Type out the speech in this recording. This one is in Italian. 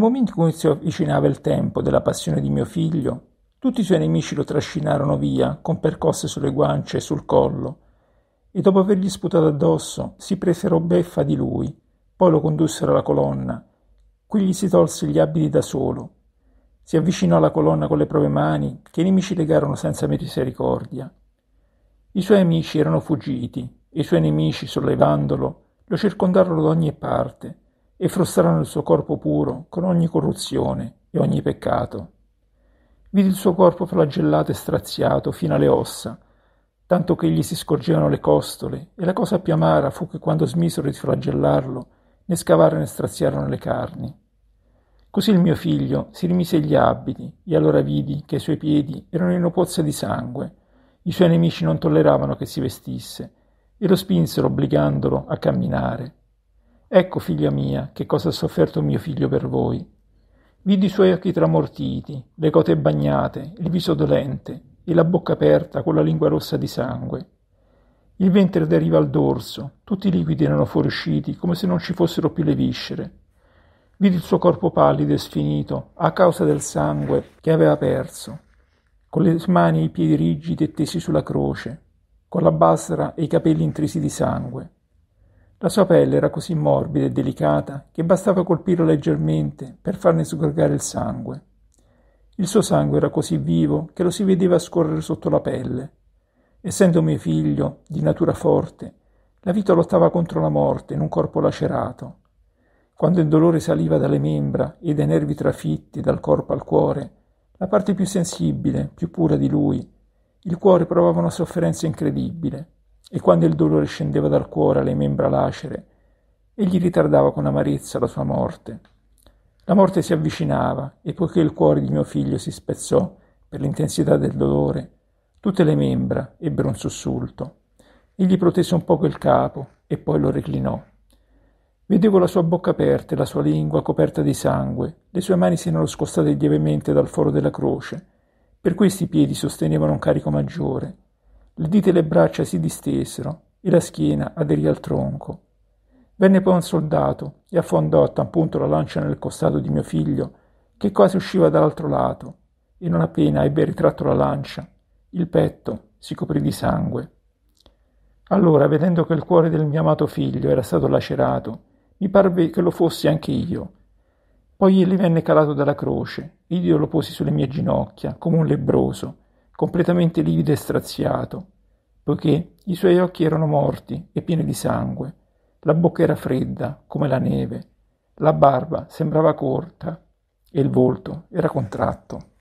momento in cui si avvicinava il tempo della passione di mio figlio, tutti i suoi nemici lo trascinarono via con percosse sulle guance e sul collo, e dopo avergli sputato addosso si presero beffa di lui, poi lo condussero alla colonna. Qui gli si tolse gli abiti da solo. Si avvicinò alla colonna con le proprie mani, che i nemici legarono senza misericordia. I suoi amici erano fuggiti, e i suoi nemici, sollevandolo, lo circondarono da ogni parte, e frustrarono il suo corpo puro con ogni corruzione e ogni peccato. Vidi il suo corpo flagellato e straziato fino alle ossa, tanto che gli si scorgevano le costole, e la cosa più amara fu che quando smisero di flagellarlo, ne scavarono e straziarono le carni. Così il mio figlio si rimise gli abiti, e allora vidi che i suoi piedi erano in una pozza di sangue. I suoi nemici non tolleravano che si vestisse, e lo spinsero obbligandolo a camminare. Ecco, figlia mia, che cosa ha sofferto mio figlio per voi. Vidi i suoi occhi tramortiti, le gote bagnate, il viso dolente e la bocca aperta con la lingua rossa di sangue. Il ventre aderiva al dorso, tutti i liquidi erano fuoriusciti come se non ci fossero più le viscere. Vidi il suo corpo pallido e sfinito a causa del sangue che aveva perso, con le mani e i piedi rigidi e tesi sulla croce, con la basra e i capelli intrisi di sangue. La sua pelle era così morbida e delicata che bastava colpirlo leggermente per farne sgorgare il sangue. Il suo sangue era così vivo che lo si vedeva scorrere sotto la pelle. Essendo mio figlio di natura forte, la vita lottava contro la morte in un corpo lacerato. Quando il dolore saliva dalle membra e dai nervi trafitti dal corpo al cuore, la parte più sensibile, più pura di lui, il cuore provava una sofferenza incredibile, e quando il dolore scendeva dal cuore alle membra lacere, egli ritardava con amarezza la sua morte. La morte si avvicinava, e poiché il cuore di mio figlio si spezzò per l'intensità del dolore, tutte le membra ebbero un sussulto. Egli protese un poco il capo e poi lo reclinò. Vedevo la sua bocca aperta e la sua lingua coperta di sangue, le sue mani si erano scostate lievemente dal foro della croce, per questi i piedi sostenevano un carico maggiore. Le dita e le braccia si distesero e la schiena aderì al tronco. Venne poi un soldato e affondò a tal punto la lancia nel costato di mio figlio che quasi usciva dall'altro lato, e non appena ebbe ritratto la lancia, il petto si coprì di sangue. Allora, vedendo che il cuore del mio amato figlio era stato lacerato, mi parve che lo fossi anche io. Poi egli venne calato dalla croce, ed io lo posi sulle mie ginocchia, come un lebbroso, completamente livido e straziato, poiché i suoi occhi erano morti e pieni di sangue, la bocca era fredda come la neve, la barba sembrava corta e il volto era contratto.